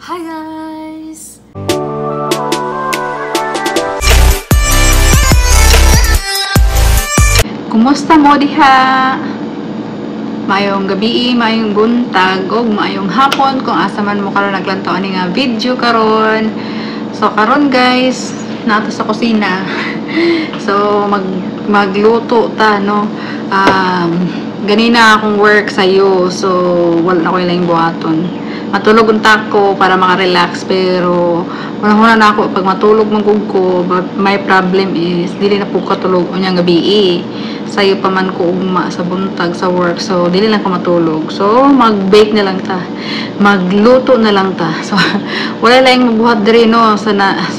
Hi guys! Kumusta mo diha? Maayong gabi, maayong buntag, o maayong hapon kung asa man mo karon naglantaw ani nga video karon. So karon guys, nato sa kusina. So magluto ta no. Ganina akong work sayo, so wala na ko ilang buhaton. Matulog unta ko para maka-relax, pero una na ako pag matulog magug ko, but my problem is dili na po katulog unyang gabi. Sayo pa man ko ugma sa buntag sa work, so dili lang ko matulog. So mag-bake na lang ta, magluto na lang ta. So wala lang mabuhat diri no sa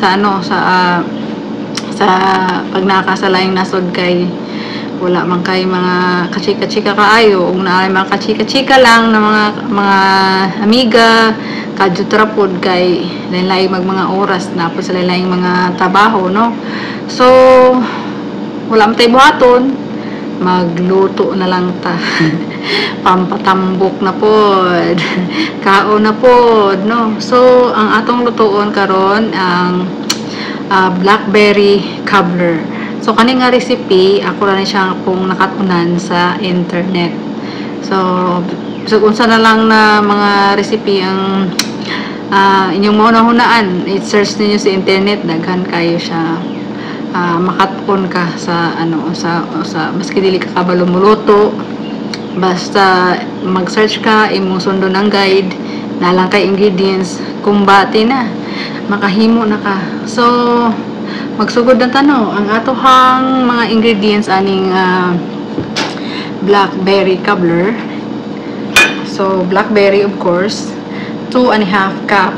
pag nakakasalayang nasod kay wala man kay mga kachika-chika kaayo, ug naay mga kachika-chika lang na mga amiga kadyo trapod kay lain-lain mga oras na po sa lain mga trabaho no. So wala man tay buhaton, magluto na lang ta. Pampatambok na pod. Kaon na pod no. So ang atong lutuon karon ang blackberry cobbler. So kani nga recipe ako ra ni siya pong nakatunan sa internet. So unsa na lang na mga recipe ang inyong mauna-hunaan, i-search niyo sa internet, daghan kayo siya. Makatun ka sa sa maski dili ka kabalo muluto, basta mag-search ka, imong sundo ng guide, nalang kay ingredients, kumbati na makahimo na ka. So magsugod na tano ang atohang mga ingredients aning blackberry cobbler. So blackberry of course, 2.5 cup.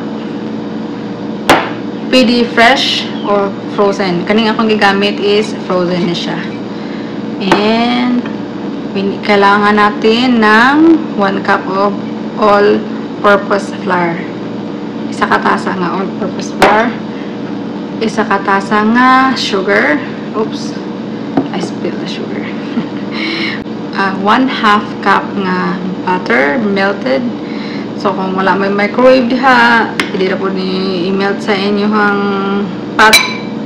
Pwede fresh or frozen. Kaning akong gigamit is frozen na siya. And kailangan natin ng 1 cup of all-purpose flour. Isa ka tasa nga all-purpose flour. Isa ka tasa nga sugar. Oops, I spilled the sugar. 1/2 cup nga butter melted. So kung wala may microwave diha, pwede na po ni i-melt sa inyong pot.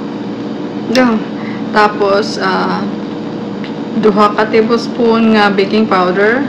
Tapos 2 ka tablespoon nga baking powder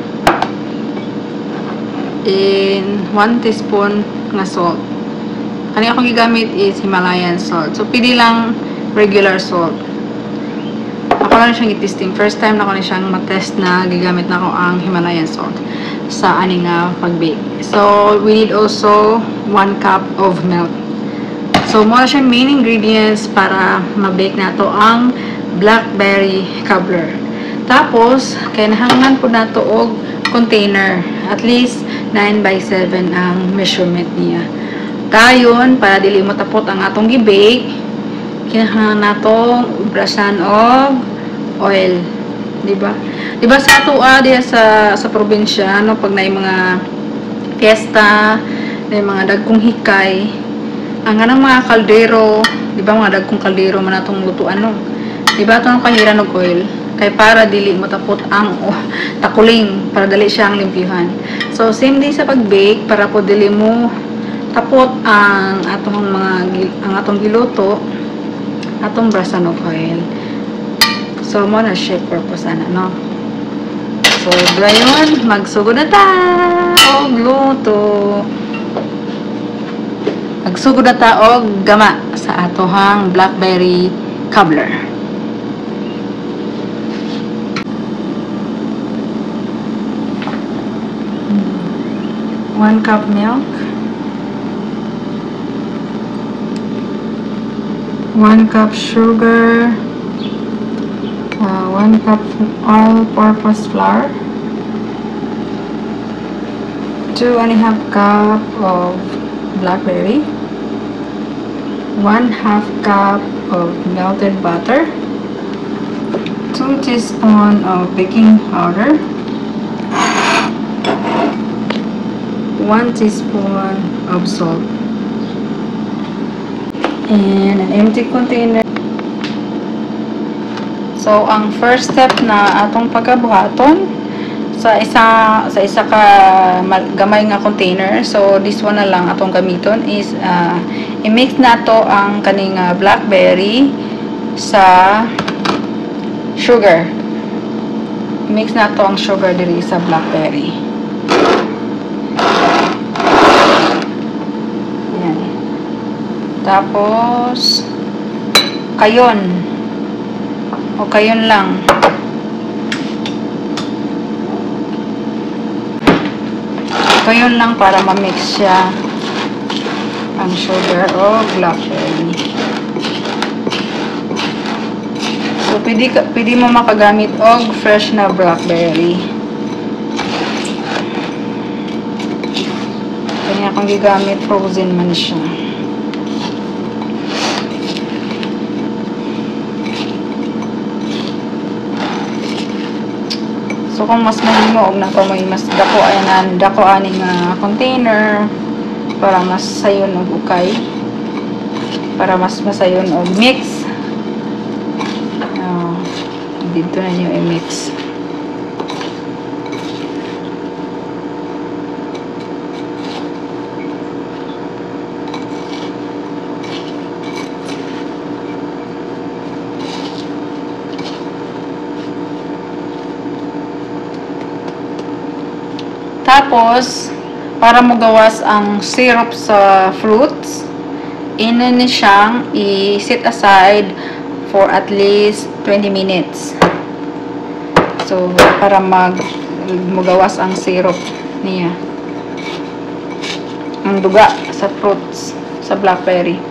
and 1 teaspoon nga salt. Kani akong gigamit is Himalayan salt. So pili lang regular salt. Ako lang siyang i-testing. First time na ko na siyang matest na gigamit na ko ang Himalayan salt sa aning pag-bake. So we need also 1 cup of milk. So mo na siyang main ingredients para ma-bake nato ang blackberry cobbler. Tapos kailangan po nato og container, at least 9x7 ang measurement niya. Dayon para dili mo tapot ang atong gi-bake, kinahanglan natong ubrasan og oil, di ba sa ato diya sa probinsya no, pag naay mga fiesta, naay mga dagkong hikay, ang ganang mga kaldero, di ba mga dagkong kaldero man atong lutuan no, di ba atong kahiran og oil kay para dili mo tapot ang takuling, para dali siyang limpyuhan. So same din sa pag-bake, para po dili mo tapot ang atong giluto, atong brasan og oil. So mo na shape purpose ana no. So dayon magsugod na ta og luto. Magsugod na ta og gama sa atohang blackberry cobbler. One cup milk, 1 cup sugar, 1 cup all-purpose flour, 2.5 cup of blackberry, 1/2 cup of melted butter, 2 teaspoons of baking powder, 1 teaspoon of salt, and an empty container. So ang first step na atong pagkabuhaton, sa isa ka gamay nga container. So this one na lang atong gamiton is i-mix nato ang kaning blackberry sa sugar. I-mix nato ang sugar diri sa blackberry. Yan. Tapos kayon. O kayon lang. Kayon lang para ma-mix siya ang sugar o blackberry. So, pwede mo makagamit og fresh na blackberry. Kanya akong gigamit, frozen man siya. So, kung mas mahimo og nako may mas dako aning container para mas sayon og ukay, para mas masayon og mix. Dito na nyo i-mix. Tapos, para magawas ang syrup sa fruits, ini siyang i-set aside for at least 20 minutes. So, para magawas ang syrup niya. Ang duga sa fruits, sa blackberry.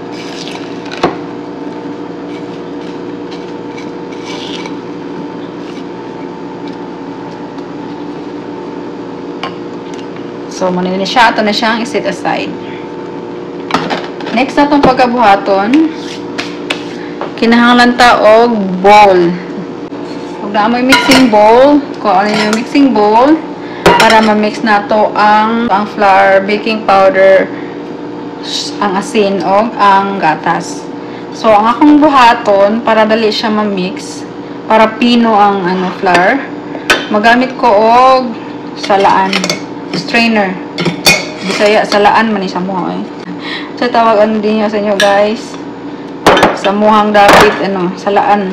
So, manini siya. Ito na siyang i-set aside. Next na itong pagkabuhaton, kinahanglan ta og bowl. Huwag na may mixing bowl. Kung ano yung mixing bowl, para ma-mix na to ang flour, baking powder, ang asin o ang gatas. So, ang akong buhaton, para dali siya ma-mix, para pino ang flour, magamit ko og salaan. Strainer. Bisaya, salaan man sa mo eh. So, tawag din niya sa inyo guys. Sa muhang David, salaan.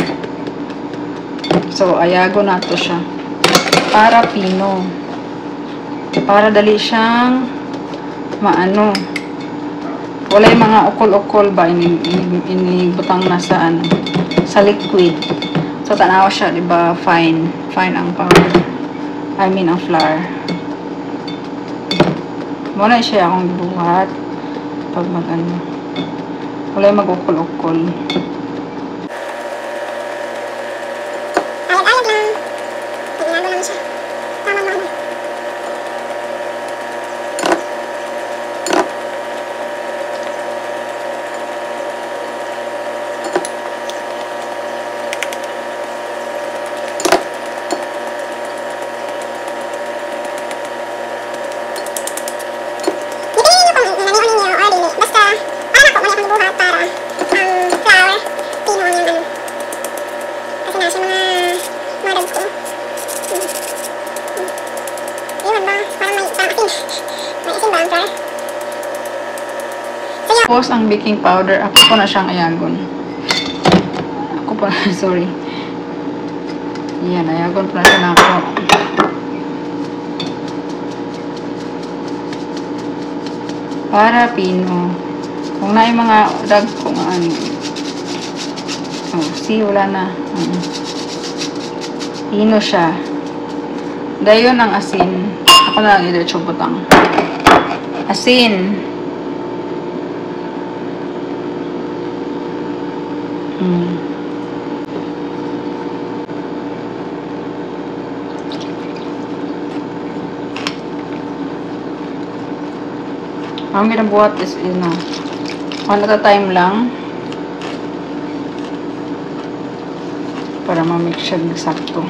So, ayago na to siya. Para pino. Para dali siyang maano. Walay mga ukol-ukol ba inibutang na sa sa liquid. So, tanaw siya, diba? Fine. Fine ang powder. I mean, ang flour. Muna siya akong buhat pag walay mag-ukol-ukol. Alag-alag lang. Pag-inago lang siya. Tama lang. Tapos, ang baking powder, ako po na siyang ayagon. Ako po na, sorry. Yan, ayagon po na siya na ako. Para pino. Kung na yung mga dag kung ano. Oh, see, wala na. Pino siya. Dayon ang asin. Ako na lang i-diretso butang. Asin. Ang ginabuhat is one at a time lang para ma-make siya sakto.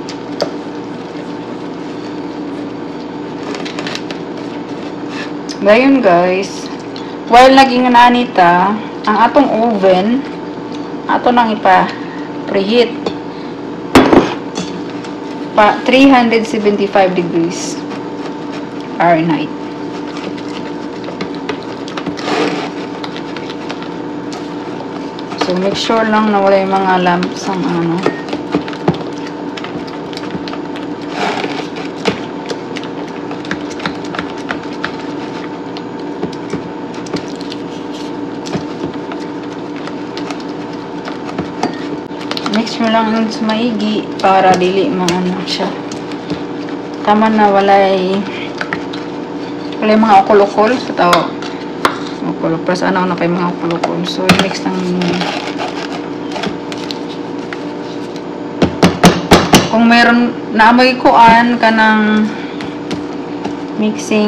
Ngayon guys, while naging nanita, ang atong oven ato nang ipa-preheat. 375 degrees Fahrenheit. So, make sure lang na wala yung mga lamps ang ano. Make sure lang yung maigi para dili maano siya. Tama na wala yung mga ukol-ukol sa tao. Ukol, plus ano na kay mga ukol-ukol. So, mix ng kung mayroon naamoy kuan ka ng mixing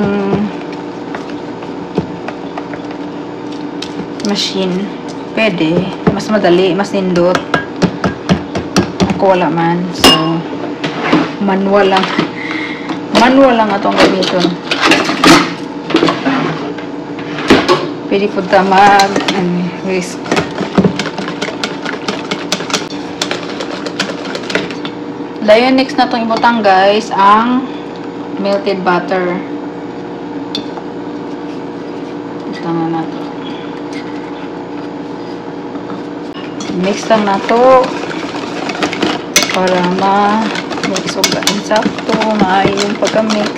machine, pwede. Mas madali, mas nindot. Ako wala man. So, manual lang. Manual lang atong gamiton. Pwede po damag and risk. Dayon next na itong ibutang guys ang melted butter. Ibutang na nato. Mix lang na to para ma-mix o insakto maayos yung pagka-mix.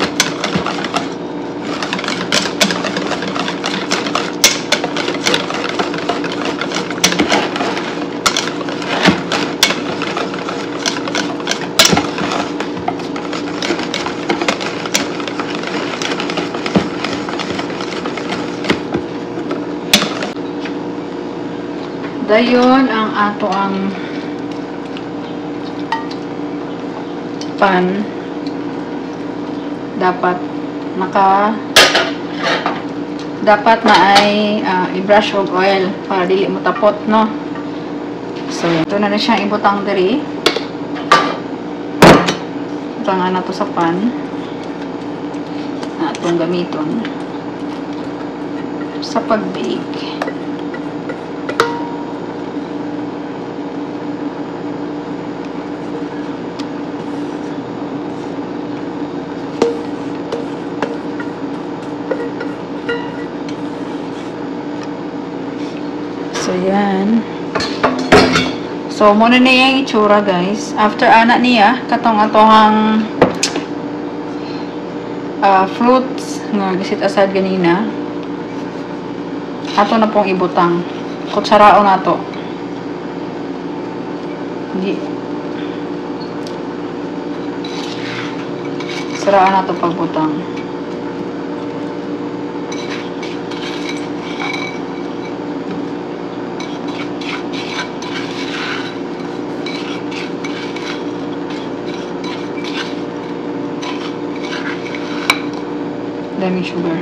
Dayon ang ato ang pan dapat na ay i-brush og oil para dili mo tapot, no? So ito na siyang ibutang diri. Ibutang na to sa pan na atong gamiton sa pag-bake. So, yan. So, muna na yung itsura, guys. After anak niya, katong atohang fruits nga gisit asad ganina. Ato na pong ibutang. Kutsarao na to. Hindi. Saraan na to pagbutang. Daming sugar.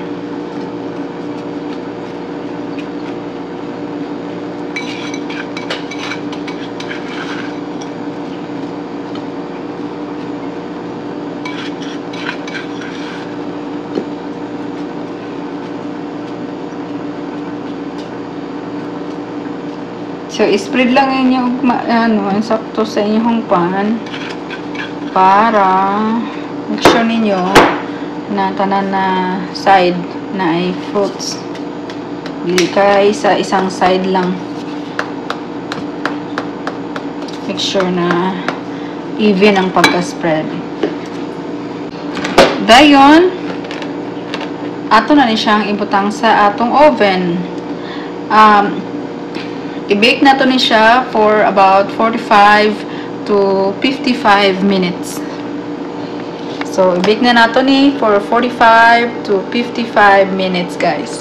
So, spread lang inyong sakto sa inyong pan para make sure ninyo na tanan na side na ay fruits. Dili kay sa isang side lang. Make sure na even ang pagka-spread. Dayon, ato na ni siyang ibutang sa atong oven. I-bake na to ni siya for about 45 to 55 minutes. So, i-bake na nato ni for 45 to 55 minutes, guys.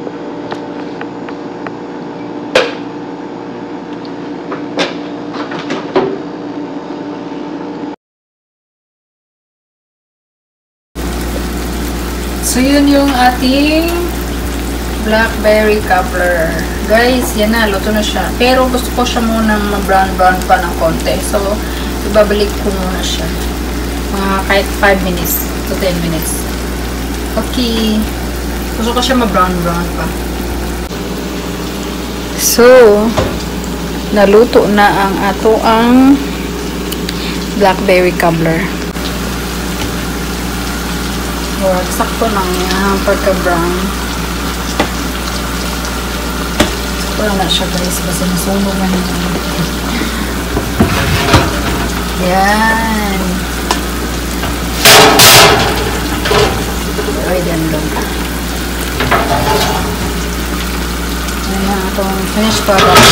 So, yun yung ating blackberry cobbler. Guys, yan na, luto na siya. Pero gusto ko siya munang ma-brown-brown pa ng konti. So, ibabalik ko muna siya. Kahit 5 minutes to 10 minutes. Okay. Gusto ko siya ma-brown-brown pa. So, naluto na ang ato ang blackberry cobbler. Or, sakto lang yan, pagka-brown. Sakto lang na siya guys, kasi nasunog na yun. Yan. Ay, yan lang. Ayan, itong finished product.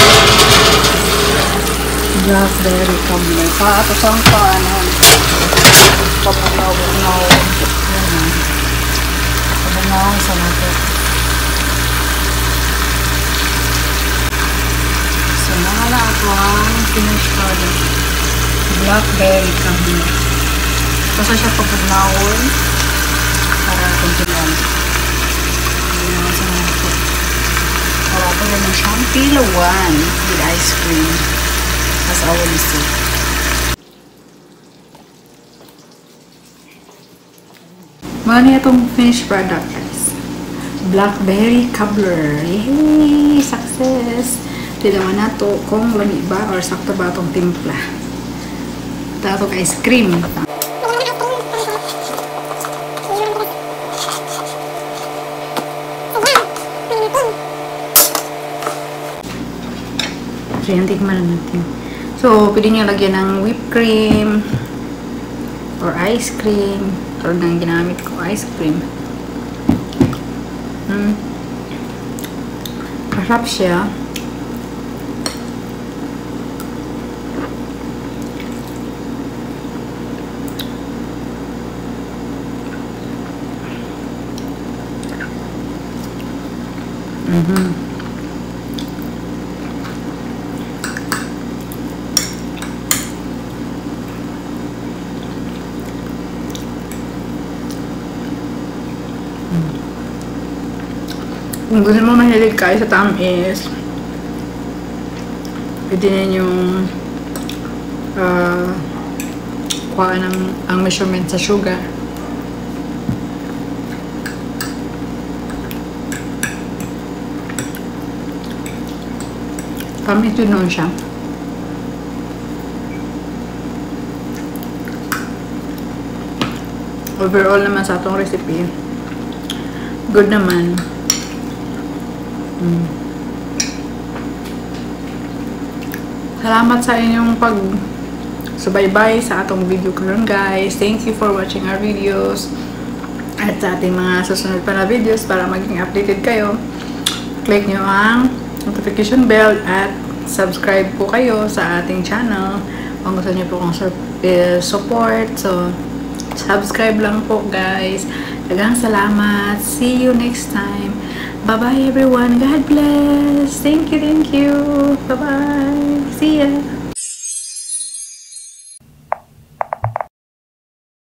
Blackberry cobbler. Ito saan pa, ano, papanaw. Ayan. Papanaw sa natin. So, nakala ako ang finished product. Blackberry cobbler. Basta siya papanawon para continuan. Ayan, sa natin. Para ito naman siyang pilawan with ice cream. As always do. Mali itong finished product guys. Blackberry cobbler. Yay! Success! Tilawan na to kung lami ba or sakto ba itong timpla. Ito itong ice cream. So, yan, tikman natin. So, pwede nyo lagyan ng whipped cream or ice cream. Tulad ng ginamit ko, ice cream. Masarap siya. Kung gusto mo mahilig kayo sa tamis, pwede ninyong kuha ang measurement sa sugar. Tamis din noon siya. Overall naman sa atong recipe, good naman. Salamat sa inyong pag-subaybay sa atong video karon guys. Thank you for watching our videos. At sa ating mga susunod pa na videos para maging updated kayo, click nyo ang notification bell at subscribe po kayo sa ating channel. Kung gusto nyo po kong support, so subscribe lang po guys. Daghang salamat. See you next time. Bye-bye everyone. God bless. Thank you. Bye-bye. See ya.